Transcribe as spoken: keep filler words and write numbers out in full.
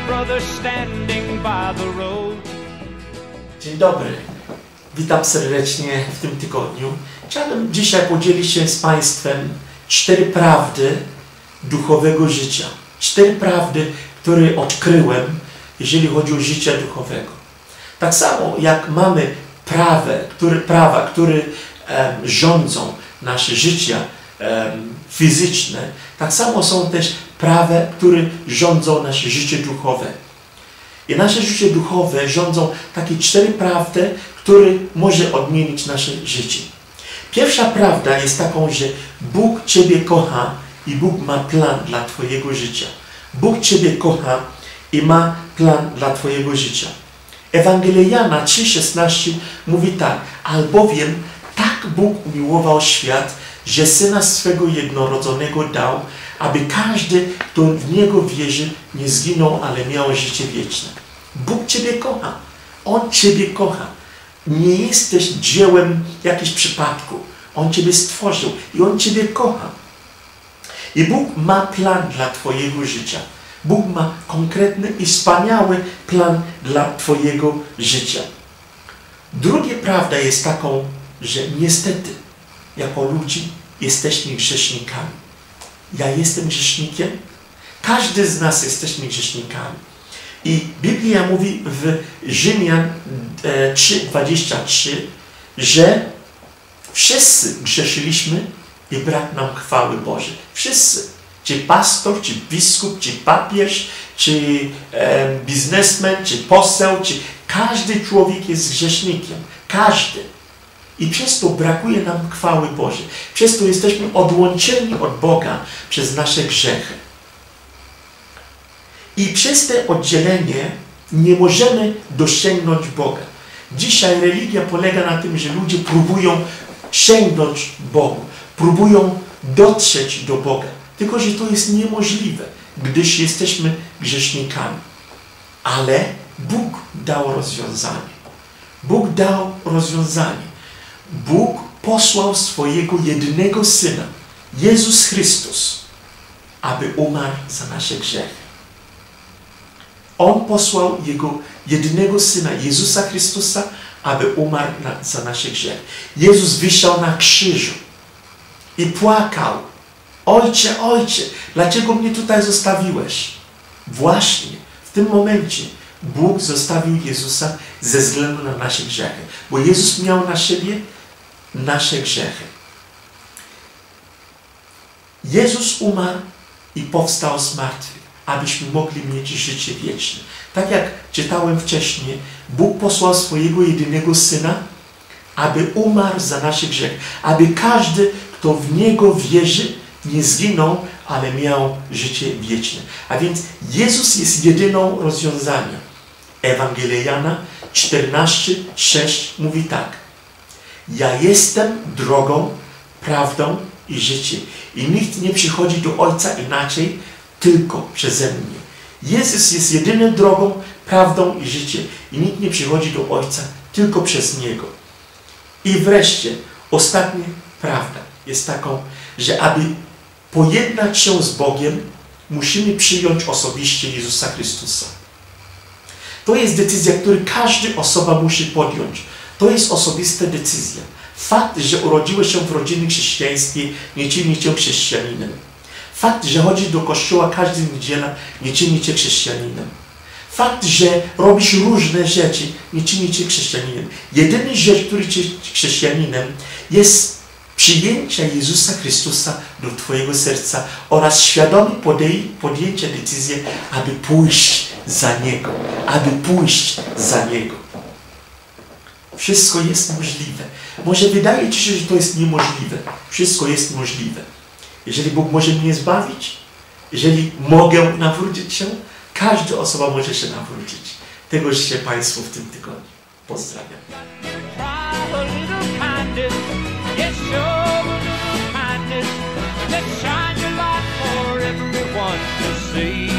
brother standing by the road. Dzień dobry, witam serdecznie w tym tygodniu. Chciałbym dzisiaj podzielić się z Państwem cztery prawdy duchowego życia. Cztery prawdy, które odkryłem, jeżeli chodzi o życie duchowego. Tak samo jak mamy prawe, które, prawa, które um, rządzą nasze życia um, fizyczne, tak samo są też prawa, które rządzą nasze życie duchowe. I nasze życie duchowe rządzą takie cztery prawdy, które może odmienić nasze życie. Pierwsza prawda jest taką, że Bóg Ciebie kocha i Bóg ma plan dla Twojego życia. Bóg Ciebie kocha i ma plan dla Twojego życia. Ewangelia Jana trzy szesnaście mówi tak: albowiem tak Bóg umiłował świat, że Syna swego jednorodzonego dał, aby każdy, kto w Niego wierzy, nie zginął, ale miał życie wieczne. Bóg Ciebie kocha. On Ciebie kocha. Nie jesteś dziełem jakiegoś przypadku. On Ciebie stworzył i On Ciebie kocha. I Bóg ma plan dla Twojego życia. Bóg ma konkretny i wspaniały plan dla Twojego życia. Druga prawda jest taką, że niestety, jako ludzie, jesteśmy grzesznikami. Ja jestem grzesznikiem. Każdy z nas jesteśmy grzesznikami. I Biblia mówi w Rzymian trzy dwadzieścia trzy, że wszyscy grzeszyliśmy i brak nam chwały Bożej. Wszyscy. Czy pastor, czy biskup, czy papież, czy e, biznesmen, czy poseł, czy każdy człowiek jest grzesznikiem. Każdy. I przez to brakuje nam chwały Bożej. Przez to jesteśmy odłączeni od Boga przez nasze grzechy. I przez to oddzielenie nie możemy dosięgnąć Boga. Dzisiaj religia polega na tym, że ludzie próbują sięgnąć Bogu. Próbują dotrzeć do Boga. Tylko że to jest niemożliwe, gdyż jesteśmy grzesznikami. Ale Bóg dał rozwiązanie. Bóg dał rozwiązanie. Bóg posłał swojego jedynego Syna, Jezus Chrystus, aby umarł za nasze grzechy. On posłał Jego jedynego Syna, Jezusa Chrystusa, aby umarł na, za nasze grzechy. Jezus wisiał na krzyżu i płakał. Ojcze, Ojcze, dlaczego mnie tutaj zostawiłeś? Właśnie w tym momencie Bóg zostawił Jezusa ze względu na nasze grzechy. Bo Jezus miał na siebie nasze grzechy. Jezus umarł i powstał z martwych, abyśmy mogli mieć życie wieczne. Tak jak czytałem wcześniej, Bóg posłał swojego jedynego Syna, aby umarł za nasze grzechy. Aby każdy, kto w Niego wierzy, nie zginął, ale miał życie wieczne. A więc Jezus jest jedyną rozwiązaniem. Ewangelia Jana czternaście sześć mówi tak: ja jestem drogą, prawdą i życiem. I nikt nie przychodzi do Ojca inaczej, tylko przeze mnie. Jezus jest jedyną drogą, prawdą i życiem. I nikt nie przychodzi do Ojca, tylko przez Niego. I wreszcie, ostatnia prawda jest taką, że aby pojednać się z Bogiem, musimy przyjąć osobiście Jezusa Chrystusa. To jest decyzja, którą każda osoba musi podjąć. To jest osobista decyzja. Fakt, że urodziłeś się w rodzinie chrześcijańskiej, nie czyni cię chrześcijaninem. Fakt, że chodzisz do kościoła każdą niedzielę, nie czyni cię chrześcijaninem. Fakt, że robisz różne rzeczy, nie czyni cię chrześcijaninem. Jedyna rzecz, która czyni chrześcijaninem, jest przyjęcia Jezusa Chrystusa do Twojego serca oraz świadomie podjęcie decyzji, aby pójść za Niego. Aby pójść za Niego. Wszystko jest możliwe. Może wydaje Ci się, że to jest niemożliwe. Wszystko jest możliwe. Jeżeli Bóg może mnie zbawić, jeżeli mogę nawrócić się, każda osoba może się nawrócić. Tego życzę Państwu w tym tygodniu. Pozdrawiam. Let's shine your light for everyone to see.